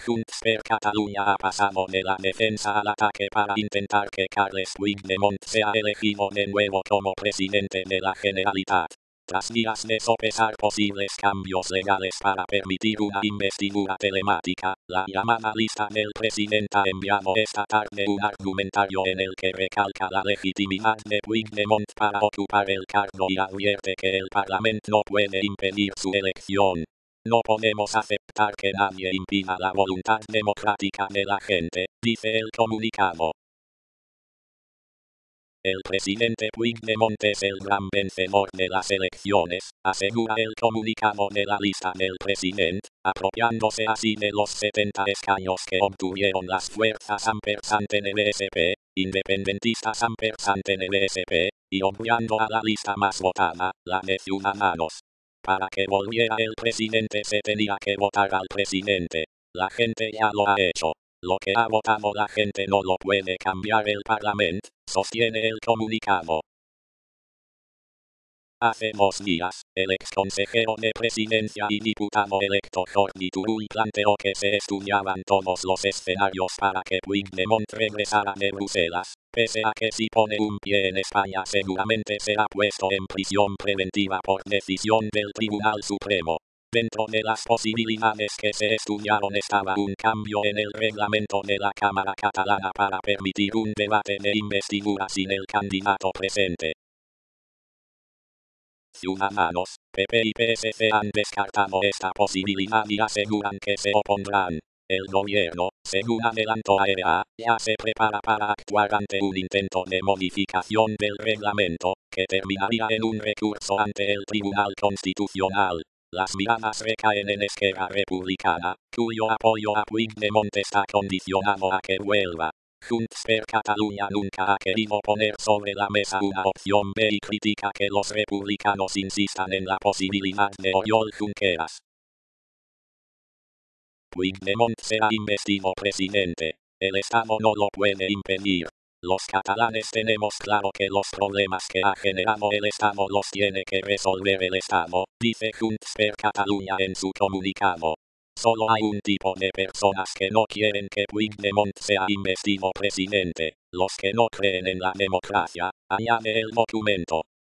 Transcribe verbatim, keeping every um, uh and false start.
Junts per Catalunya ha pasado de la defensa al ataque para intentar que Carles Puigdemont sea elegido de nuevo como presidente de la Generalitat. Tras días de sopesar posibles cambios legales para permitir una investidura telemática, la llamada lista del presidente ha enviado esta tarde un argumentario en el que recalca la legitimidad de Puigdemont para ocupar el cargo y advierte que el Parlamento no puede impedir su elección. No podemos aceptar que nadie impida la voluntad democrática de la gente, dice el comunicado. El presidente Puigdemont es el gran vencedor de las elecciones, asegura el comunicado de la lista del presidente, apropiándose así de los setenta escaños que obtuvieron las fuerzas ampersante del E S P, independentistas ampersante del E S P, y obviando a la lista más votada, la de Ciudadanos. Para que volviera el presidente se tenía que votar al presidente. La gente ya lo ha hecho. Lo que ha votado la gente no lo puede cambiar el Parlamento, sostiene el comunicado. Hace dos días, el exconsejero de Presidencia y diputado electo Jordi Turull planteó que se estudiaban todos los escenarios para que Puigdemont regresara de Bruselas, pese a que si pone un pie en España seguramente será puesto en prisión preventiva por decisión del Tribunal Supremo. Dentro de las posibilidades que se estudiaron estaba un cambio en el reglamento de la Cámara catalana para permitir un debate de investidura sin el candidato presente. Ciudadanos, P P y P S C han descartado esta posibilidad y aseguran que se opondrán. El gobierno, según adelantó A E A, ya se prepara para actuar ante un intento de modificación del reglamento, que terminaría en un recurso ante el Tribunal Constitucional. Las miradas recaen en Esquerra Republicana, cuyo apoyo a Puigdemont está condicionado a que vuelva. Junts per Catalunya nunca ha querido poner sobre la mesa una opción B y critica que los republicanos insistan en la posibilidad de Oriol Junqueras. Puigdemont será investido presidente. El Estado no lo puede impedir. Los catalanes tenemos claro que los problemas que ha generado el Estado los tiene que resolver el Estado, dice Junts per Catalunya en su comunicado. Solo hay un tipo de personas que no quieren que Puigdemont sea investido presidente, los que no creen en la democracia, añade el documento.